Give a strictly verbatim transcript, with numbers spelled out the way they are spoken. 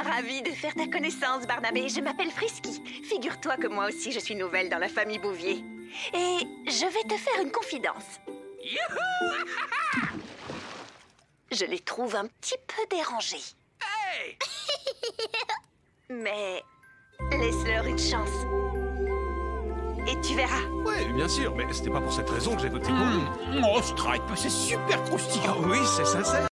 ravie de faire ta connaissance, Barnabé. Je m'appelle Frisky. Figure-toi que moi aussi, je suis nouvelle dans la famille Bouvier. Et je vais te faire une confidence. Je les trouve un petit peu dérangés. Hey! Mais laisse-leur une chance. Et tu verras. Oui, bien sûr, mais c'était pas pour cette raison que j'ai voté pour lui. Mmh. Oh, Stripe, c'est super croustillant. Oh oui, c'est sincère.